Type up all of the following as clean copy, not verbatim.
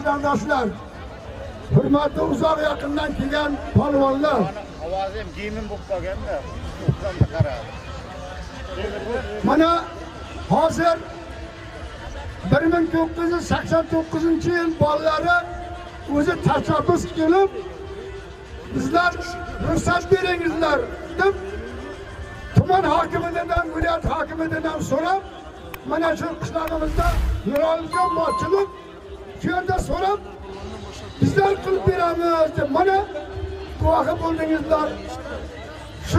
qarshilardaşlar, hurmatli uzoq yaqindan kelgan polvonlar. Ovozim giyimim bo'lib qolganda, o'qishimga qarab. Mana hozir 1989-yil bolalari o'zi tashabbus qilib, bizlar ruxsat beringizlar deb tuman hokimidan, viloyat hokimidan so'rab, mana shu qishlog'imizda Nuroljon mo'chilib, shu yerda so'rab, bizlar qilib beramiz deb mana guvohi bo'ldingizlar. Shu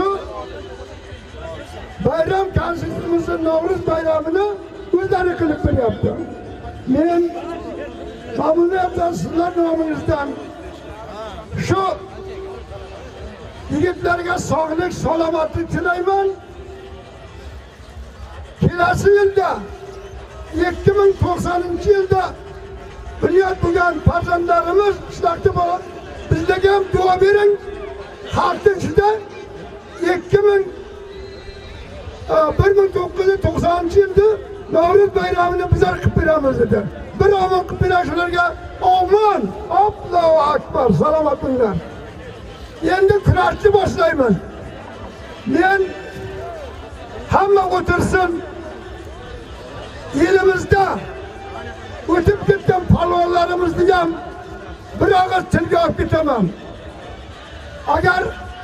bayram konsertimizning Navro'z bayramini o'zlari qilib beryapti. Men mamnuniyatdan sizlar nomingizdan shu yigitlarga sog'lik, salomatlik tilayman. Kelasi yilda 2090-yilda bunyod bo'lgan farzandlarimiz qishloqda bo'lib, bizlarga ham duo bering. Xalqning ichida 1990-yilda Navro'z bayramini bizlar qilib beramiz dedi. Bir omon qilib berasizlarga amin. Allohu akbar. Salomat bo'linglar. Endi kurashni boshlaymiz. Men hamma o'tirsin. Elimizda o'tib ketgan palvonlarimizni ham bir og'iz tilga olib ketaman. Agar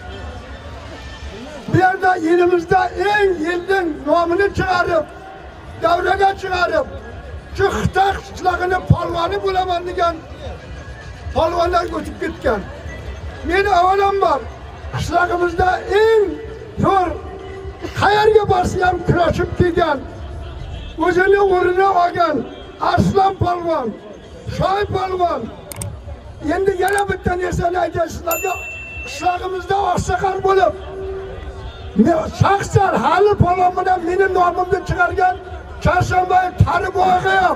bu yerda elimizda eng yilning nomini chiqarib, davraga chiqarib, shu Xitoy qishlog'ini polvoni bo'laman degan polvonlar o'tib ketgan. Men avvalambor qishlog'imizda eng zo'r qayerga borsa ham kurashib kelgan, o'zini o'rnini olgan Arslan polvon, Shoy polvon. Endi yana bitta narsani aytishlarga, qishlog'imizda oqsoqol bo'lib, shaxsan hali polvon bilan meni nomimni chiqargan Chorshanba Taribog'i ham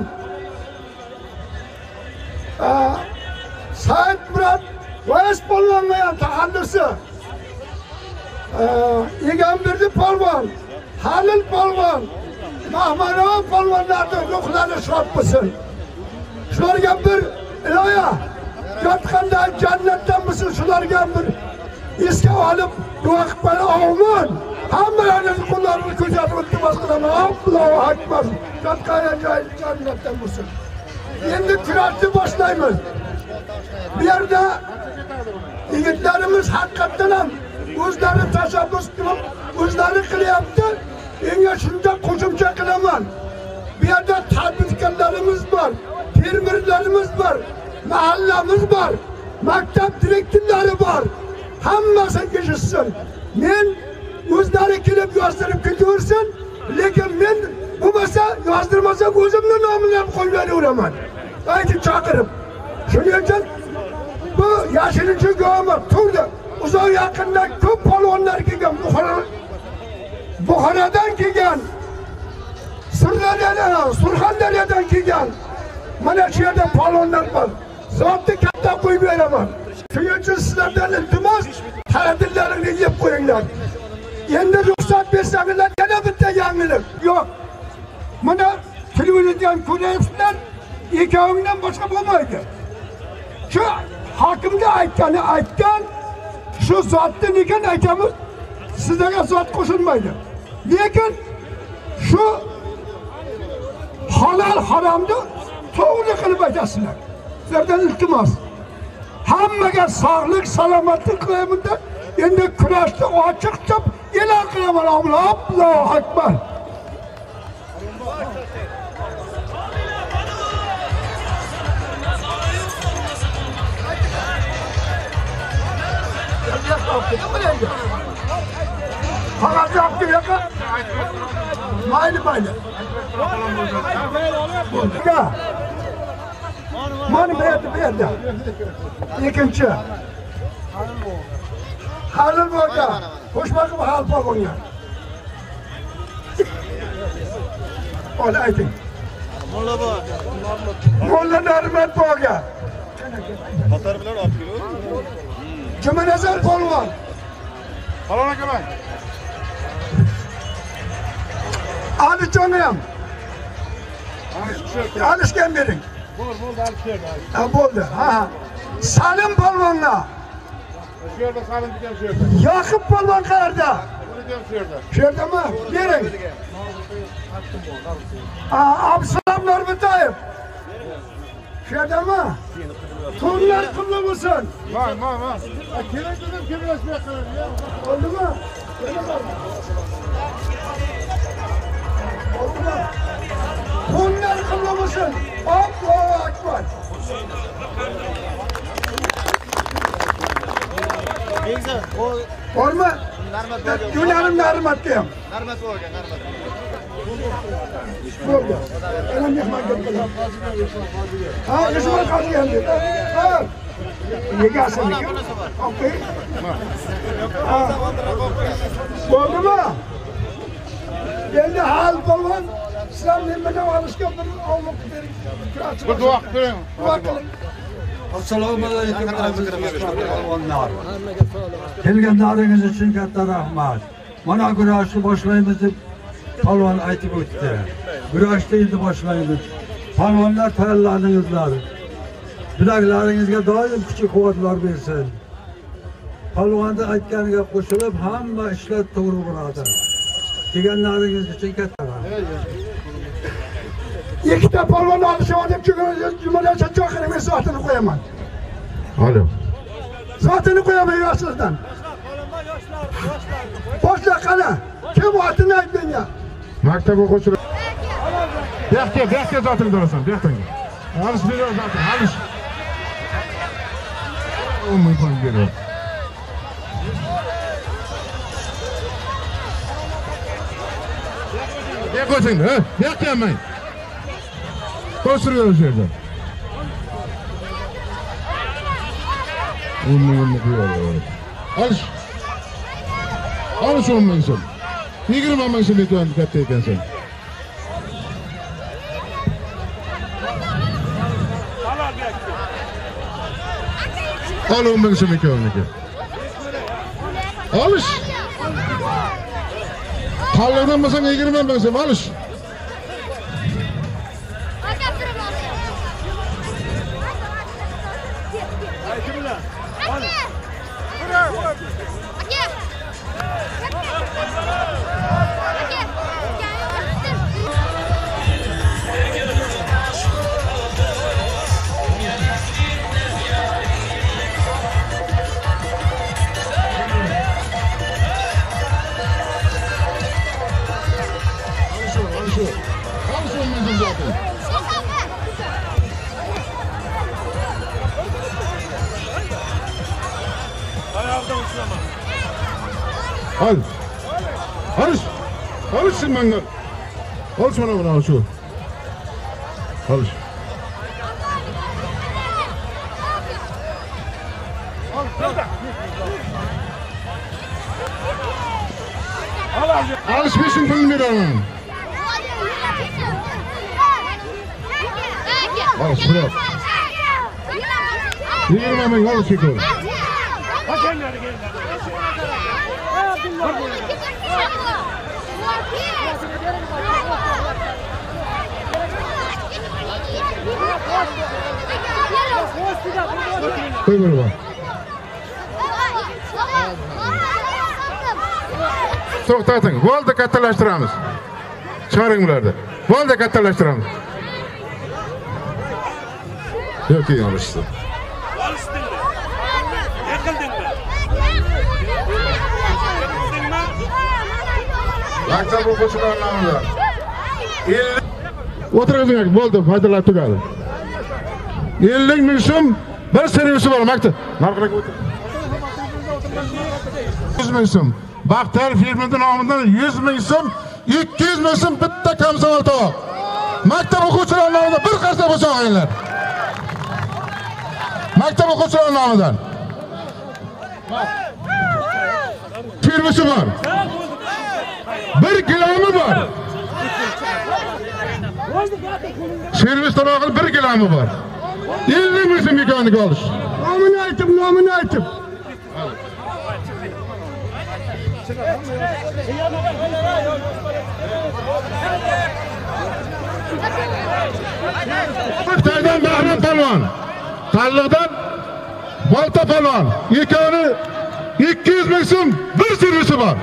Said Murod Voiz polvonga ham taxallusi, Egamberdi polvon, Halil polvon, Mahmarov polvonlarning ruhlari shod bo'lsin. Shularga bir iloya yotqanda jannatdan bo'lsin, shularga bir esga olib duo qilib qo'ying. Amin. Hammalarning qo'llarini ko'rsatib iltimos qilaman. Allohu akbar. Yotqan joy jannatdan bo'lsin. Endi kurashni boshlaymiz. Bu yerda yigitlarimiz haqiqatdan ham o'zlari tashabbus qilib, o'zlari qilyapti. Menga shunda qo'shimcha qilaman. Bu yerda tadbirkorlarimiz bor, fermerlarimiz bor, mahallamiz bor, maktab direktorlari bor. Hammasi kishishsin. Men o'zlari kelib yozdirib ketaversin, lekin men bo'lmasa yozdirmasam o'zimning nomimni ham qo'yaveraman. Aytib chaqirib. Shuning uchun bu yashirinchi go'mi turdi. Uzoq yaqindan ko'p polvonlar kelgan, Buxorodan kelgan, Surxondaryodan kelgan. Mana shu yerda polvonlar bor. Zotni katta qo'yib beraman. Shuning uchun sizlardan iltimos, ta'tillaringni yeb qo'yinglar. Endi ruxsat bersangizlar yana bitta yangilik. Yo'q. Mana televizordan ko'ryapsizlar, ikkovingdan boshqa bo'lmaydi. Shu hokimga aytgan, shu zotni lekin aytamiz, sizlarga zot qo'shilmaydi. Lekin shu halol haromni to'g'ri qilib aytasizlar. Sizlardan iltimos. Hammaga sog'lik, salomatlik tilayman deb endi kurashni ochiqcha e'lon qilaman. Allohu akbar. Qog'oz yopdi yo'q. Mayli. Mana bu yerda. Ikkinchi. Halil boga. Qo'shmaqib hal bo'lgan. Ola ayting. Molla bor. Molla Narmat boga. Qatar bilan olib keldi. Jumanazar polvon. Falon akaman. Alijon ham. Alishgan bering. Bo'ldi, olib keldi. Ha bo'ldi. Ha. Salim polvonga. Shu yerda Salim ekan shu yerda. Yoqub polvon qayerda? Buni ham shu yerda. Shu yerdami? Bering. Absalom Norbo'tayev. Shu yerdami? To'nlar qilib bo'lsin. Ma. Kerak dedim, kelmasmay qoldi. Oldimi? Oldimi? To'nlar qilib bo'lsin. Allohu akbar. Bormi? Yo'larim Narmatga ham. Narmat bo'lgan, narmat. Bo'ldi. Ana mehmonga qo'ying. Ha, ishma qolgan dedi. Ha. Yegasini. Okey. Bo'ldimi? Endi hal polvon sizlar nimadan olishga bir ovloq bering. Bir duo qilib Duo qiling. Assalomu alaykum polvonlar. Kelganlaringiz uchun katta rahmat. Mana kurashni boshlaymiz deb polvon aytib o'tdi. Kurashni endi boshlaymiz. Polvonlar tayyorlaningizlar. Bilaklaringizga doim kuch-quvvatlar bersin. Polvonni aytganiga qo'shilib hamma ishlar to'g'ri bo'ladi. Kelganlaringiz uchun katta rahmat. Ikkita polvon olishib deb jumladan chaqiring, men soatini qo'yaman. Alo. Soatini qo'yaman yoshlardan. Boshla qani. Kim otini ayt menga. Maktab o'quvchilari. Buyoqqa zotini durasan, buyoqqa. Alish beriyor zaten, alish. Olmay qo'yib beriyor. Buyoqqa o'ting, ha? Buyoqqa kelmang. Ko'sirib o'sha yerda. Olmay qo'yib. Alish. Alish olmaysan. 20 ming so'm aytib katta ekansan. Al 10 ming so'm ekanligi. Alish. Qalliqdan bo'lsa 20 ming so'm alish. Al. Alış mangal. Al şuna al şu. Alış. Alış peşin pulunu ver oğlum. Alış bırak. 20 bin alış çekiyor. Koy böyle bak. To'xtating. Bo'ldi, kattalaştıramiz. Chiqaring bularni. Bo'ldi, kattalaştıramiz. Yo'q, keyin olishsin. Olishdingmi? Yiqildingmi? Maktab o'quvchilari nomidan. O'tiringlar, bo'ldi, foydalanib tugadi. 50 ming so'm bir servisi bor maktab. Narxga o'tir. 100 ming so'm. Baxtar firmasi nomidan 100 ming so'm, 200 ming so'm bitta kamzavol tovoq. Maktab o'quvchilari nomidan bir qarsa bo'lsa olinglar. Maktab o'quvchilari nomidan. Firmasi bor. 1 kilomi bor. Servis tarafı 1 kilomi bor. 50 ming so'm mekaniga olish. Nomini aytib. Xitoydan Bahrom polvon, Talliqdan Bolta polvon. Ikkovi 200 ming so'm bir servisi bor.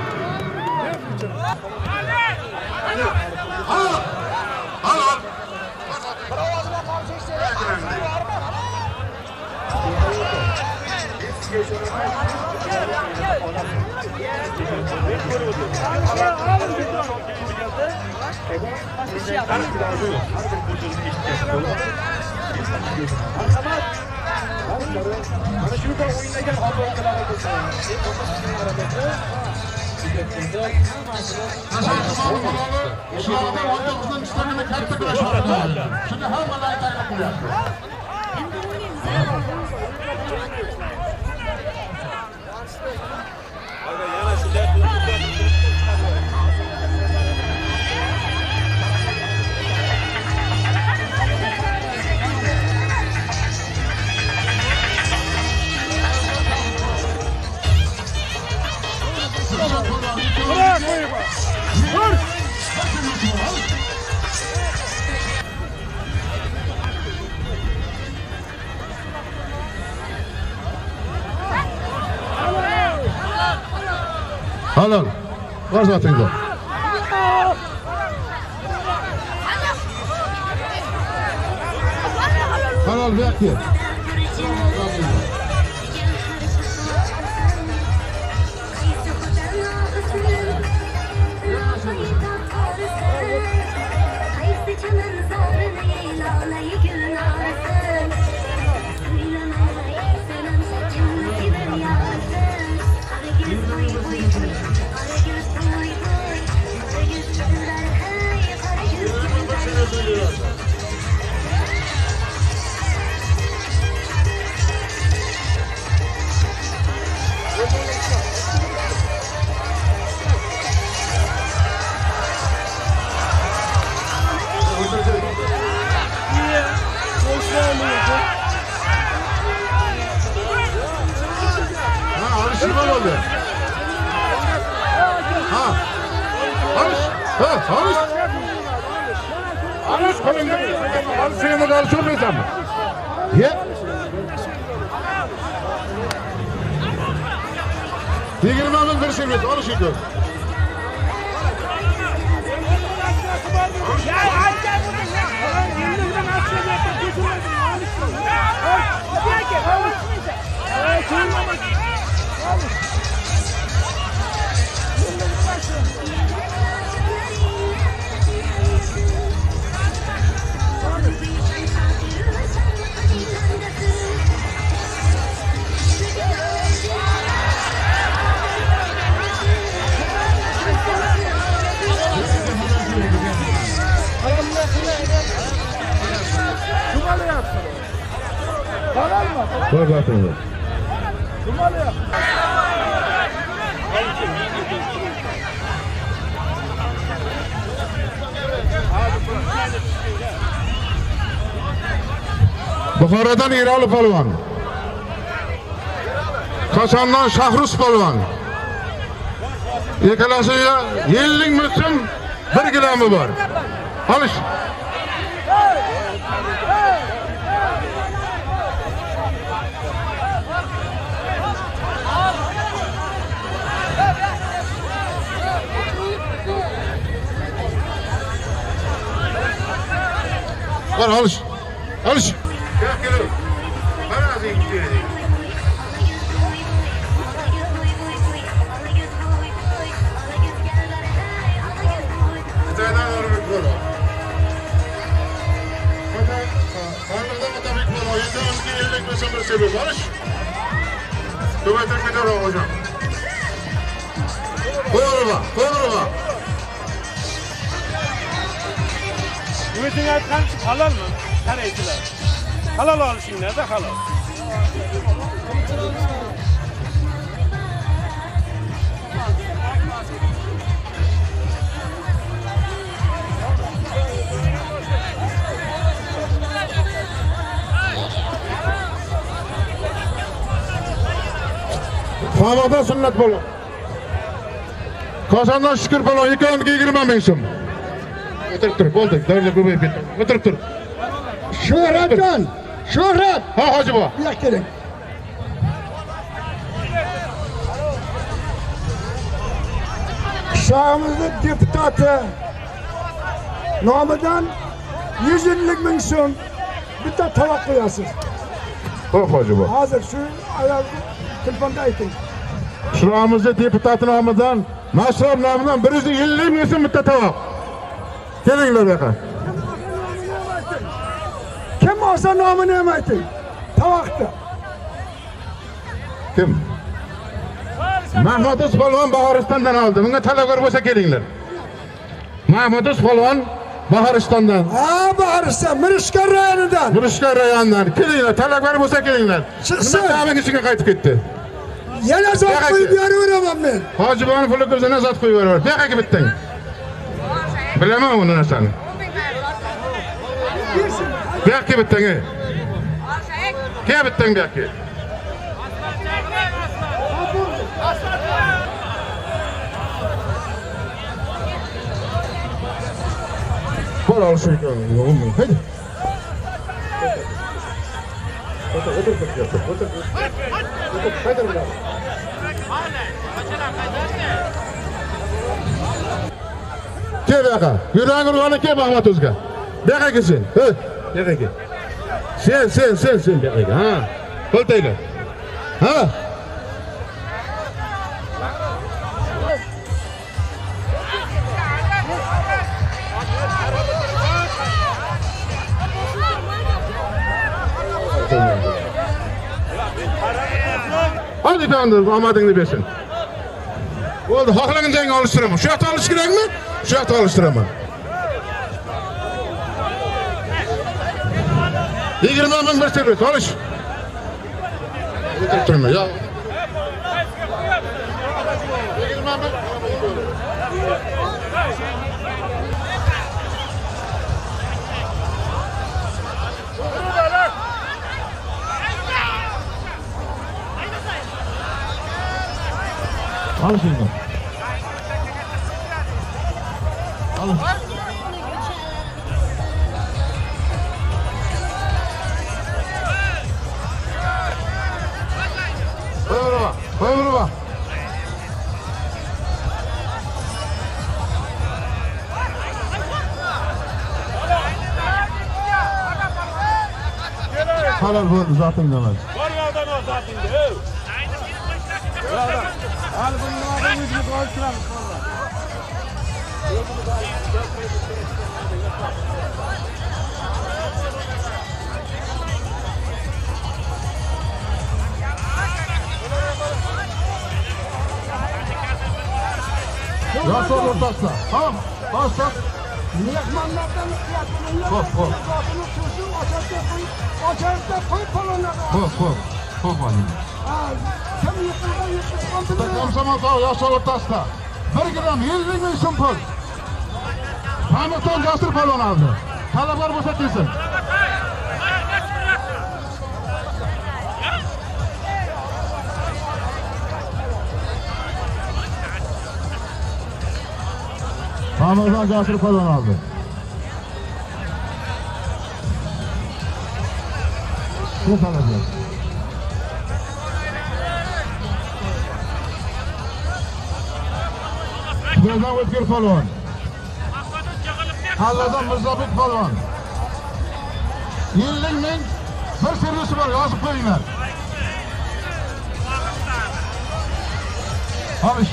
Halol. Var zatingda. Halol bu yoqqa. Yigirmanın bir seviyesi, alış yıkıyor. Var zaten. Buxorodan Eroli polvon. Qozondan Shahrus polvon. Ikkalasiga 50 ming so'm 1 kilomı bor. Olish. Var alış. Alış. Gel. Bana azim gidiyor. Kıtaydan örmek var. Kandırda matabik var. Oyunda önce yerlik mesela bir sebebi alış. Kıvatır bir de hocam. Koyurma. Ümit'in aytgan halol mı? Qaraydilar. Halol olishinglar da halol. Favada sünnet bolu. Qozondan Shukur polvon 20 ming so'm. Oturup dur, bo'ldi. Darla ko'payib ketdi. Oturup tur. Shuhratjon, Shuhrat. Ha, hoji bova. Bu yoqqa keling. Qishlog'imizning deputati nomidan 150 ming so'm bitta tovoq qo'yasiz. Xo'p, hoji bova. Hozir shu ayolga telefonda ayting. Qishlog'imizning deputati nomidan, mashrab nomidan 150 ming so'm bitta tovoq. Kelinglar bu yoqqa. Kim olsa nomini ham ayting. Tovoqda. Kim? Mahmud Polvon Bahoristondan oldi. Bunga talabgor bo'lsa kelinglar. Mahmud Polvon Bahoristondan. Ha, Bahoriston, Mirishkor rayonidan. Mirishkor rayonidan. Kelinglar, talabgor bo'lsa kelinglar. Chiqsin. Nima ta'min ichiga qaytib ketdi. Yana zot qo'yib beraveraman men. Hojiboni puli ko'zana zot qo'yib beraver. Bu yoqqa bitding. Bilaman uni narsani. Bu yoqqa bitding. Ke bitding bu yoqqa. Bol al şu yolunu. Hadi. Otur. Hadi biraz. Gel baka. Yüreğin ruhunu ke Mahmut Özga. Baka gitsin. Baka git. Sen baka git. Ha. Koltayla. Ha. Hadi tandır, amadını besin. Oldu, haklığın denge alıştıramam. Şu yakta alıştırak mı? Şu yakta alıştıramam. 20 bin bir serbest, alış. Oturtturma ya. 20 bin. Al şimdi. Al. Koy buraya. Halal bu zaten demez. Var yoldan o zaten de. Al bunun adını yüzünü koysunlar. Ya sol ortasına. Tamam. Bas. Mehmanlardan Hop. Açarda koy kolonları. Hop anne. Kim yıkıldan Komsomol tog' ya sol o'rtasida 1 gram 50 ming so'm pul. Hamilton Jasur polvon oldi. Talablar bo'lsa kelsin. Hamilton Jasur polvon oldi. Bu talablar. Buradan O'tkir polvon. Halladan Mirzobek polvon. 50 ming bir servisi bor, yozib qo'yinglar. Olish.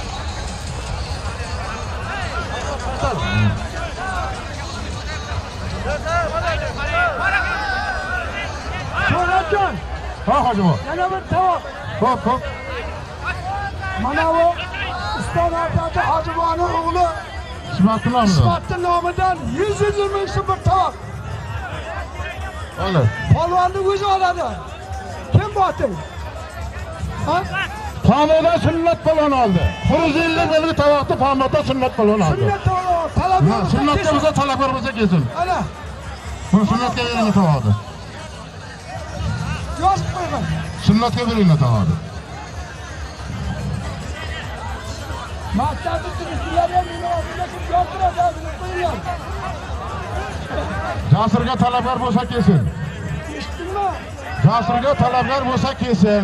Shuhratjon. Ha, hojimo. Yana bir tovoq. Hop. Mana bu İstanbul'da Hacıbani oğlu Ismatli nomidan 150 ming so'm bir tovoq. Olur. Polvonni o'zi oladi. Kim boting? Ha? Pamoda sunnat polvon oldi. 150 ming tovoqni pamoda sunnat polvon oldi. Sunnat tovoq, talablar. Sunnatga biza talablar bo'lsa kelsin. Ana. Bu sunnatga bering tovoqni. Yozib qo'ygan. Sunnatga bering tovoqni. Maktabı sürücülerden yine okuyacak yaptıracağını koyuyor. Jasırga talablar bo'lsa kelsin. Eshitdingmi? Jasırga talablar bo'lsa kelsin.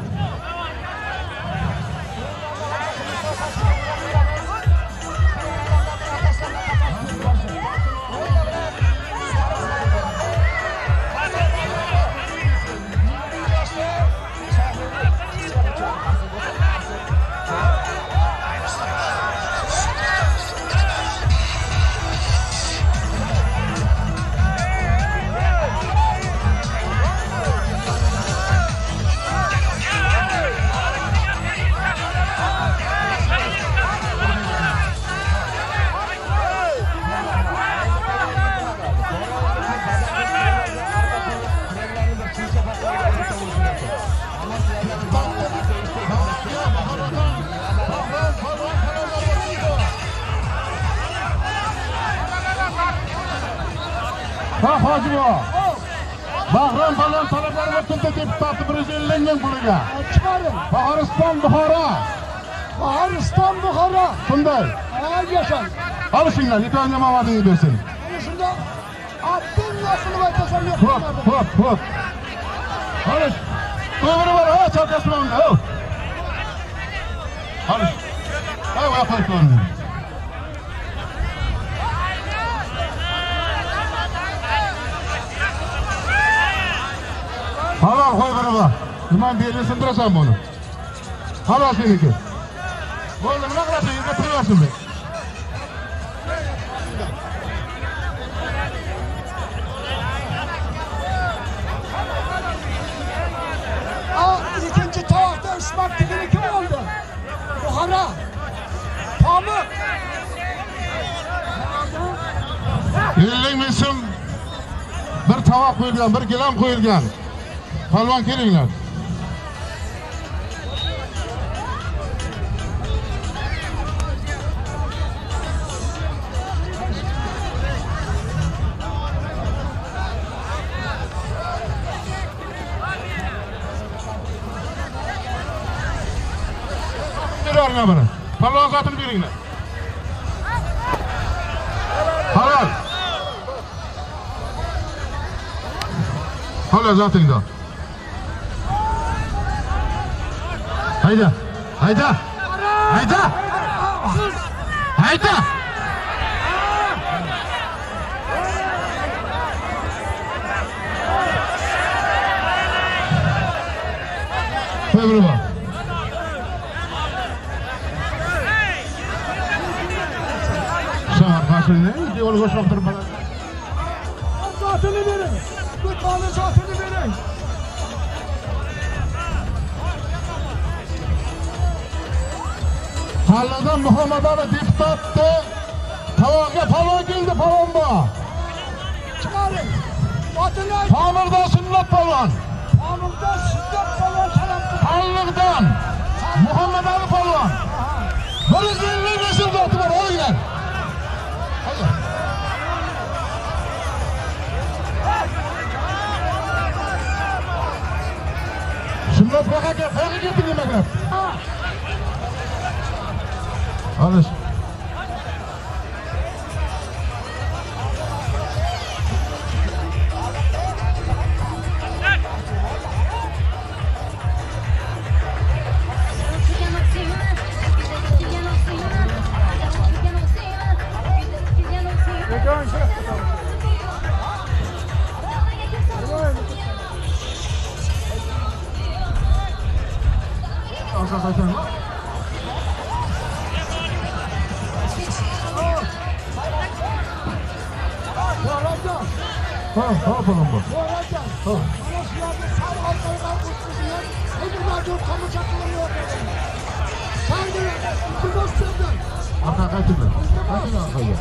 Hojibo. Bahrom Balon talablari o'tdi deputati 150 ming puliga. Chiqaring. Bahoriston Buxoro. Bahoriston Buxoro. Shunday. Yashang. Olishinglar, yetonga mamadingiz bersin. Shunda Abdul Nasrov aytasan yo'q. Hop. Olish. To'g'ri bor, ha, chakasman. Olish. Ha, qo'ying. Halol qo'y qaraqa. Niman belini sindirasan buni? Halol seniki. Bo'ldi, nima qilasan? Yerga qo'yasan be. İkinci tavakta ısmak tikini kim oldu? Buhara. Pamuk. 50 ming so'm bir tovoq qo'yilgan, bir gilam qo'yilgan. Palvon kelinglar. Beringlar buni. Palvon zotini beringlar. Halol. Halol zotingda. Hayda. Qo'y bor. Şahar başını yol koşaktır bana. Zatını verin. Lütfen zatını verin. Halladan Muhammed Ali deputatdı. Tavaga palon geldi palon bu. Çıkarın. Zatını ayın. Pamirdan sünnet palon. Pamuk'tan şiddet falan selam. Hallıktan Muhammed Ali palon. Böyle zilli meşhur zatı var. O gider. Hadi. Sünnet baka getirin bakalım. Alış. Ha falan bu. Arka kaçırdı. Kaçın arkaya.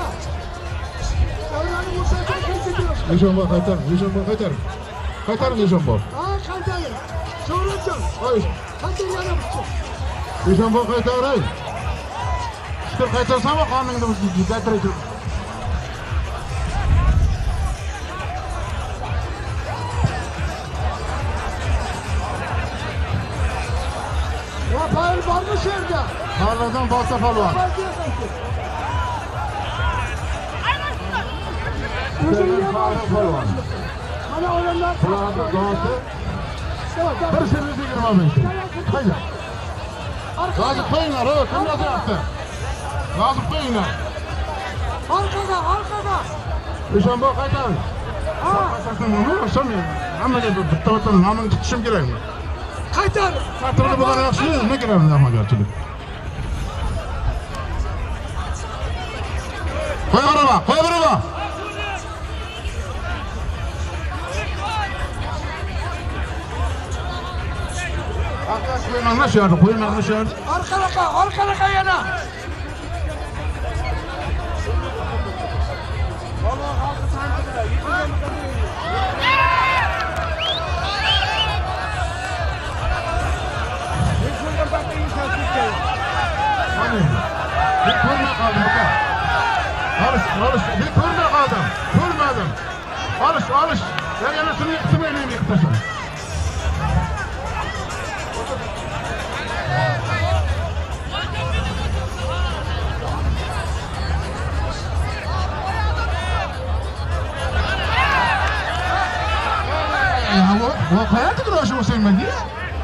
Nişanba kaytar, nişanba kaytar. Kaytar nişanba. Kaytarın. Soracağım. Hayır. Kaytarın. Nişanba kaytar ay. Şükür kaytarsam o kanını kaytaracak. Rafael var mı şehirde? Tarladan Bolsa polvon. Polvon. Mana odamlar Bularning do'sti 1.25. Haydi. Yozib qo'yinglar, kim yozyapti? Yozib qo'yinglar. orqaga. O'shanbo qaytaring. Hammaga bitta nomini tutishim kerak. Qaytar. Satrni bo'lgan yaxshi, nima kerak amaliyotchilik. Qo'y beraman. Qo'ymanlar shu yerda. Orqaga yana. Ko'rmadim. Olish. Yana shuni yiqitmayman, yiqitasan. Hayatı duruyor o senin diye.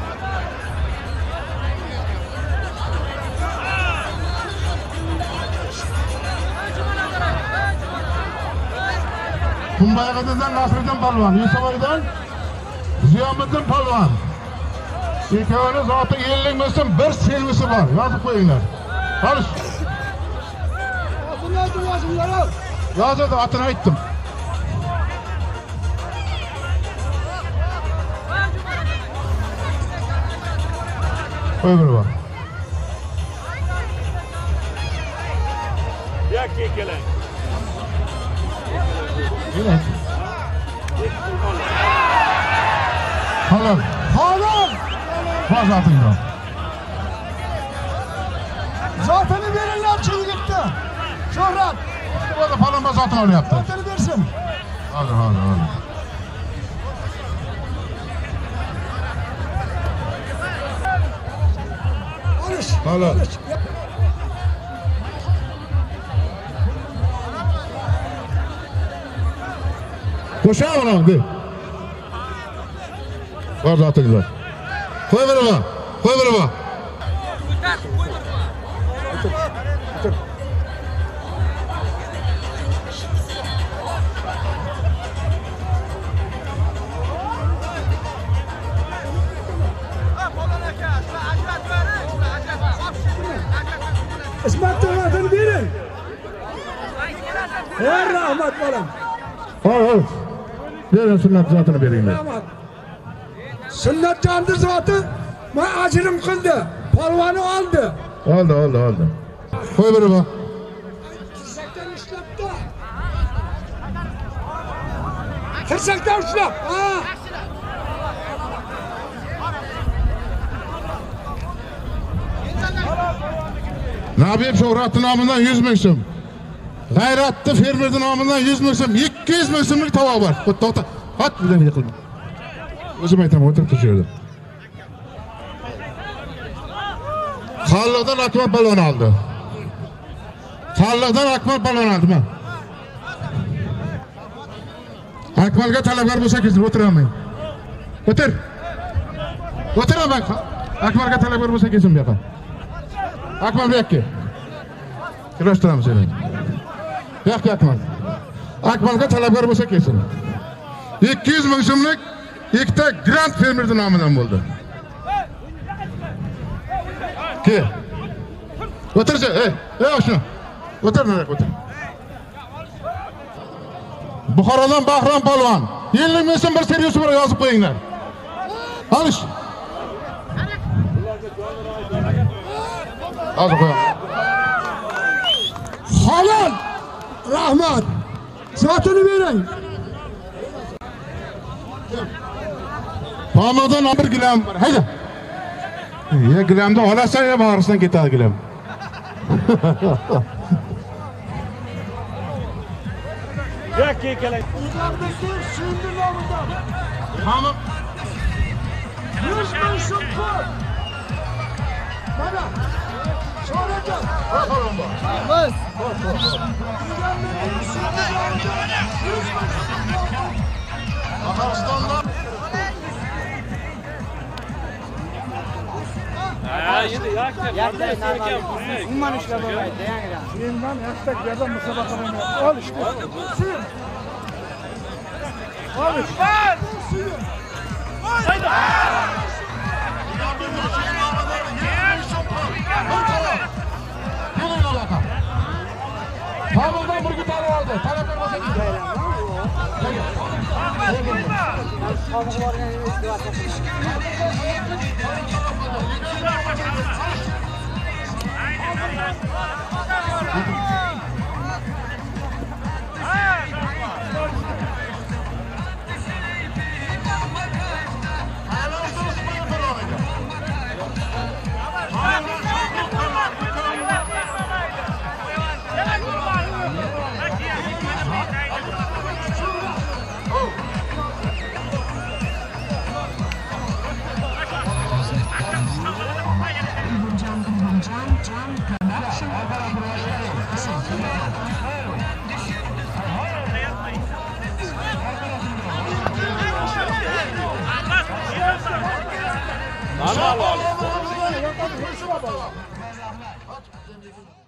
Kumbayagadan Nasriddin polvon, Yusufoydan Ziyomiddin polvon. İkavani zoti 50 ming bir servisi bor. Yozib qo'yinglar. Olish. Yozadi, otini aytdim. Qo'y beraman. Yo'q, keling. Keling. Halol. Zotinglar. Zotini beringlar yigitga. Shohrat. Bo'ldi, palonba zotini olyapti. Zotini bersin. Hadi. Halol. Qo'shaman o'g'li. Bor zotinglar. Qo'y beraman. İsmet Tavad'ını verin. Her rahmet balam. Al. Verin sünnet zatını vereyim ben. Sünnet candır zatı. Ben acırım kıldı. Palvanı aldı. Aldı. Koy beraman. Tirsaktan uçlaptı. Tirsaktan uçlap. Ne yapayım Şöhrat'ın namından 100 ming so'm. G'ayratli fermerning nomidan 100 ming so'm, 200 ming so'mlik tovoq bor. To'xta. Hot bilan yiqilma. O'zim aytaman, o'tirib tur yerda. Qalliqdan Akbar balon oldi. Men. Akbarga talabgor bo'lsa kesin o'tiraman. O'tiraman. Akbarga talabgor bo'lsa kesin bu yoqqa. Akbar bu yoqqa. Kirashtiramiz seni. Yo'q, Akbarga talabgor bo'lsa kesin. 200 ming so'mlik ikkita Grand fermerning nomidan bo'ldi. Ke. O'tirsa, oshna. O'tir. Buxorodan Bahrom polvon. 50 ming so'm bir servis bor, yozib qo'yinglar. Olish. Hozir qo'ying. Halal. Rahmat. Zatını verin. Pamadan 1 gram var. Haydi. Ya gramda olasan ya bağrısından ketar gram. Yo'q, keling. Tamam. 100 ming so'm ko'p. Mana Umman işler olaydı yani. Şeyinden yaştak yerden musabakalarını al işte. Suyun. Al işte. Suyun. Haydi. Tamamdan bir gitarı aldı. Talep olmasa gidelim. Lan al. Hadi.